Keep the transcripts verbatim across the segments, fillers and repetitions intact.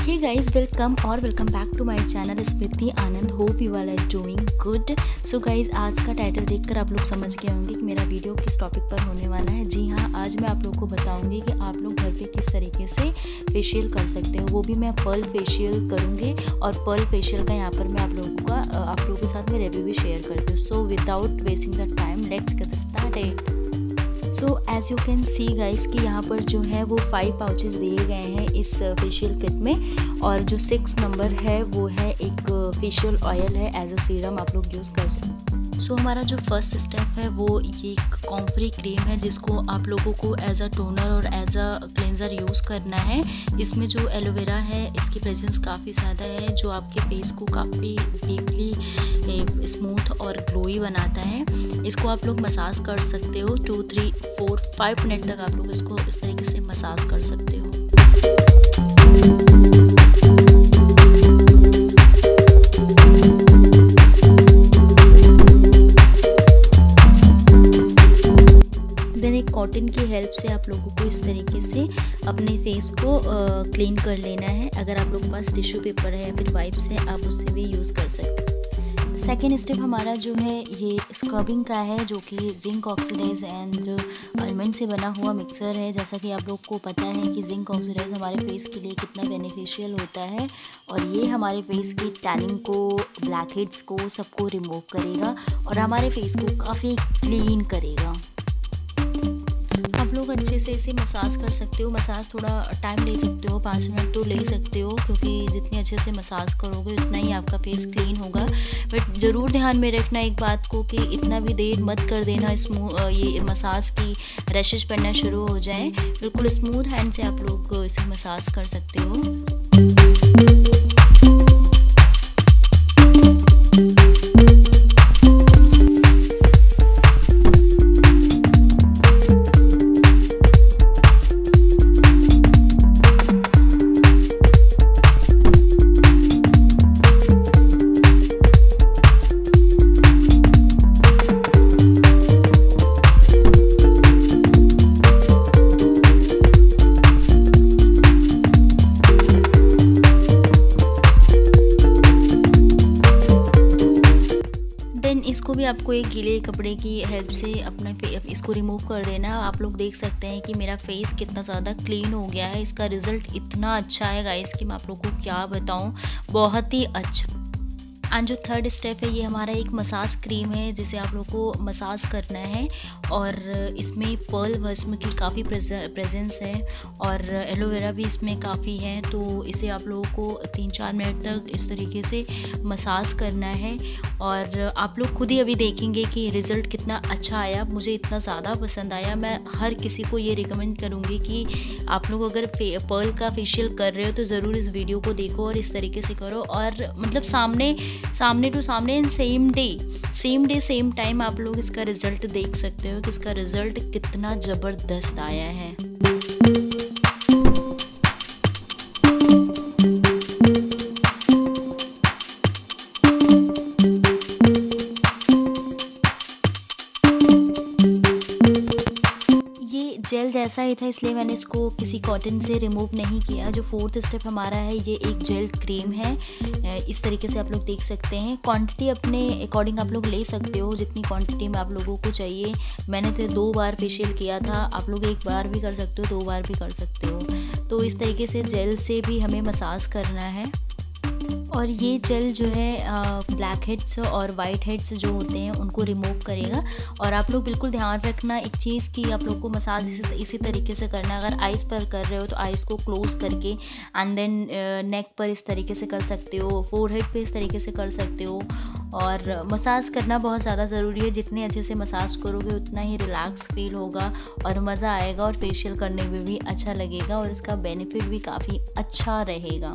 हे guys, welcome और welcome back to my channel Smriti Anand. Hope you all are doing good. So guys, आज का title देखकर आप लोग समझ गए होंगे कि मेरा वीडियो किस टॉपिक पर होने वाला है। जी हाँ, आज मैं आप लोगों को बताऊंगी कि आप लोग घर पे किस तरीके से फेशियल कर सकते हो। वो भी मैं पर्ल फेशियल करूँगी और पर्ल फेशियल का यहाँ पर मैं आप लोगों का आप लोगों के साथ में रिव्यू भी शेयर करती हूँ। So without wasting the time, let's get started. So as you can see guys कि यहाँ पर जो है वो फाइव पाउचेस दिए गए हैं इस फेशियल किट में, और जो सिक्स नंबर है वो है एक फेशियल ऑयल है, एज अ सीरम आप लोग यूज़ कर सकते हैं। सो so, हमारा जो फर्स्ट स्टेप है वो ये एक कॉम्फ्री क्रीम है, जिसको आप लोगों को एज अ टोनर और एज अ क्लेंजर यूज़ करना है। इसमें जो एलोवेरा है इसकी प्रेजेंस काफ़ी ज़्यादा है, जो आपके फेस को काफ़ी डीपली स्मूथ और ग्लोई बनाता है। इसको आप लोग मसाज कर सकते हो, two three four five minute तक आप लोग इसको इस तरीके से मसाज कर सकते हो। कॉटन की हेल्प से आप लोगों को इस तरीके से अपने फेस को क्लीन कर लेना है। अगर आप लोगों के पास टिश्यू पेपर है या फिर वाइप्स है, आप उससे भी यूज़ कर सकते हैं। सेकेंड स्टेप हमारा जो है ये स्क्रबिंग का है, जो कि जिंक ऑक्सीडाइज एंड आलमंड से बना हुआ मिक्सर है। जैसा कि आप लोग को पता है कि जिंक ऑक्सीडाइज हमारे फेस के लिए कितना बेनिफिशियल होता है, और ये हमारे फेस की टैनिंग को, ब्लैक हेड्स को, सबको रिमूव करेगा और हमारे फेस को काफ़ी क्लीन करेगा। आप लोग अच्छे से इसे मसाज कर सकते हो। मसाज थोड़ा टाइम ले सकते हो, पाँच मिनट तो ले सकते हो, क्योंकि जितने अच्छे से मसाज करोगे उतना ही आपका फेस क्लीन होगा। बट ज़रूर ध्यान में रखना एक बात को कि इतना भी देर मत कर देना स्मूथ ये मसाज की रैशेज पड़ना शुरू हो जाए। बिल्कुल स्मूथ हैंड से आप लोग इसे मसाज कर सकते हो। इसको भी आपको एक गीले कपड़े की हेल्प से अपने इसको रिमूव कर देना। आप लोग देख सकते हैं कि मेरा फेस कितना ज़्यादा क्लीन हो गया है। इसका रिज़ल्ट इतना अच्छा है गाइस कि मैं आप लोगों को क्या बताऊं, बहुत ही अच्छा। एंड जो थर्ड स्टेप है ये हमारा एक मसाज क्रीम है, जिसे आप लोगों को मसाज करना है, और इसमें पर्ल भस्म की काफ़ी प्रेजेंस है और एलोवेरा भी इसमें काफ़ी है। तो इसे आप लोगों को तीन चार मिनट तक इस तरीके से मसाज करना है, और आप लोग खुद ही अभी देखेंगे कि रिज़ल्ट कितना अच्छा आया। मुझे इतना ज़्यादा पसंद आया। मैं हर किसी को ये रिकमेंड करूँगी कि आप लोग अगर पर्ल का फेशियल कर रहे हो तो ज़रूर इस वीडियो को देखो और इस तरीके से करो, और मतलब सामने सामने टू सामने in same day same day same time आप लोग इसका रिज़ल्ट देख सकते हो कि इसका रिज़ल्ट कितना ज़बरदस्त आया है। जेल जैसा ही था, इसलिए मैंने इसको किसी कॉटन से रिमूव नहीं किया। जो फोर्थ स्टेप हमारा है ये एक जेल क्रीम है, इस तरीके से आप लोग देख सकते हैं। क्वांटिटी अपने अकॉर्डिंग आप लोग ले सकते हो, जितनी क्वांटिटी में आप लोगों को चाहिए। मैंने तो दो बार फेशियल किया था, आप लोग एक बार भी कर सकते हो, दो बार भी कर सकते हो। तो इस तरीके से जेल से भी हमें मसाज करना है, और ये जेल जो है ब्लैक हेड्स और वाइट हेड्स जो होते हैं उनको रिमूव करेगा। और आप लोग बिल्कुल ध्यान रखना एक चीज़ कि आप लोग को मसाज इसी, इसी तरीके से करना है। अगर आइज़ पर कर रहे हो तो आइज़ को क्लोज करके, एंड देन नेक पर इस तरीके से कर सकते हो, फोरहेड पे इस तरीके से कर सकते हो। और मसाज करना बहुत ज़्यादा ज़रूरी है। जितने अच्छे से मसाज करोगे उतना ही रिलैक्स फील होगा और मज़ा आएगा, और फेशियल करने में भी अच्छा लगेगा, और इसका बेनिफिट भी काफ़ी अच्छा रहेगा।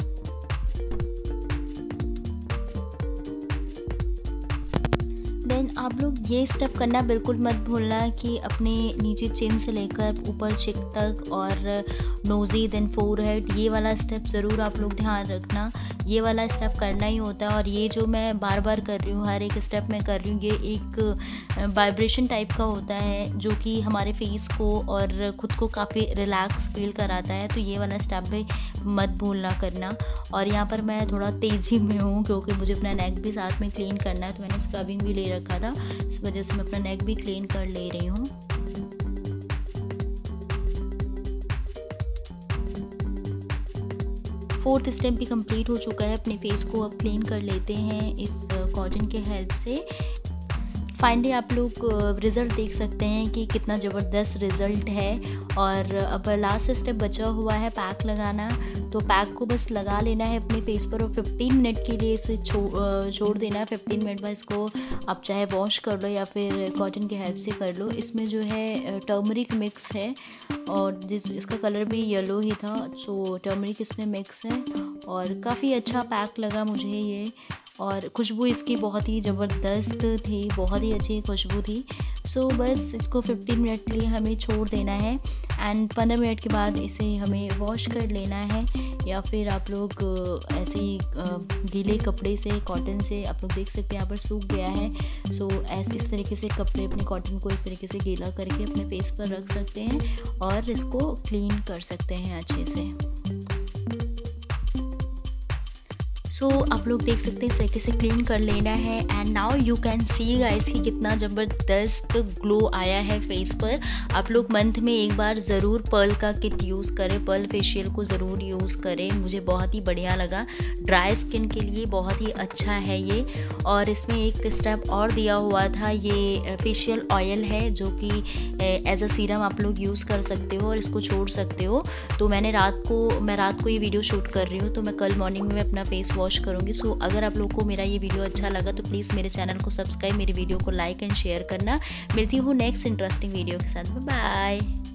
देन आप लोग ये स्टेप करना बिल्कुल मत भूलना कि अपने नीचे चिन से लेकर ऊपर चिक तक और नोज़ी देन फोरहेड, ये वाला स्टेप ज़रूर आप लोग ध्यान रखना। ये वाला स्टेप करना ही होता है। और ये जो मैं बार बार कर रही हूँ, हर एक स्टेप में कर रही हूँ, ये एक वाइब्रेशन टाइप का होता है जो कि हमारे फेस को और ख़ुद को काफ़ी रिलैक्स फील कराता है। तो ये वाला स्टेप भी मत भूलना करना। और यहाँ पर मैं थोड़ा तेज़ी में हूँ क्योंकि मुझे अपना नेक भी साथ में क्लीन करना है, तो मैंने स्क्रबिंग भी ले रखा था, इस वजह से मैं अपना नेक भी क्लीन कर ले रही हूँ। फोर्थ स्टेप भी कंप्लीट हो चुका है। अपने फेस को अब क्लीन कर लेते हैं इस कॉटन के हेल्प से। फाइनली आप लोग रिज़ल्ट देख सकते हैं कि कितना ज़बरदस्त रिज़ल्ट है। और अब लास्ट स्टेप बचा हुआ है पैक लगाना। तो पैक को बस लगा लेना है अपने फेस पर और फिफ्टीन मिनट के लिए इसे छो, छोड़ देना है। फिफ्टीन मिनट बाद इसको आप चाहे वॉश कर लो या फिर कॉटन की हेल्प से कर लो। इसमें जो है टर्मरिक मिक्स है और जिस इसका कलर भी येलो ही था, सो टर्मरिक इसमें मिक्स है और काफ़ी अच्छा पैक लगा मुझे ये। और खुशबू इसकी बहुत ही ज़बरदस्त थी, बहुत ही अच्छी खुशबू थी। सो बस इसको फिफ्टीन मिनट के लिए हमें छोड़ देना है एंड पंद्रह मिनट के बाद इसे हमें वॉश कर लेना है या फिर आप लोग ऐसे ही गीले कपड़े से, कॉटन से, आप लोग देख सकते हैं यहाँ पर सूख गया है। सो ऐसे इस तरीके से कपड़े अपने कॉटन को इस तरीके से गीला करके अपने फेस पर रख सकते हैं और इसको क्लीन कर सकते हैं अच्छे से। सो so, आप लोग देख सकते हैं इस तरीके से क्लीन कर लेना है and now you can see guys कि कितना ज़बरदस्त ग्लो आया है फेस पर। आप लोग मंथ में एक बार ज़रूर पर्ल का किट यूज़ करें, पर्ल फेशियल को ज़रूर यूज़ करें, मुझे बहुत ही बढ़िया लगा। ड्राई स्किन के लिए बहुत ही अच्छा है ये। और इसमें एक स्टेप और दिया हुआ था, ये फेशियल ऑयल है जो कि एज अ सीरम आप लोग यूज़ कर सकते हो और इसको छोड़ सकते हो। तो मैंने रात को मैं रात को ये वीडियो शूट कर रही हूँ, तो मैं कल मॉर्निंग में अपना फेस वॉश करूँगी। सो so, अगर आप लोगों को मेरा ये वीडियो अच्छा लगा तो प्लीज़ मेरे चैनल को सब्सक्राइब, मेरी वीडियो को लाइक एंड शेयर करना। मिलती हूँ नेक्स्ट इंटरेस्टिंग वीडियो के साथ। Bye bye.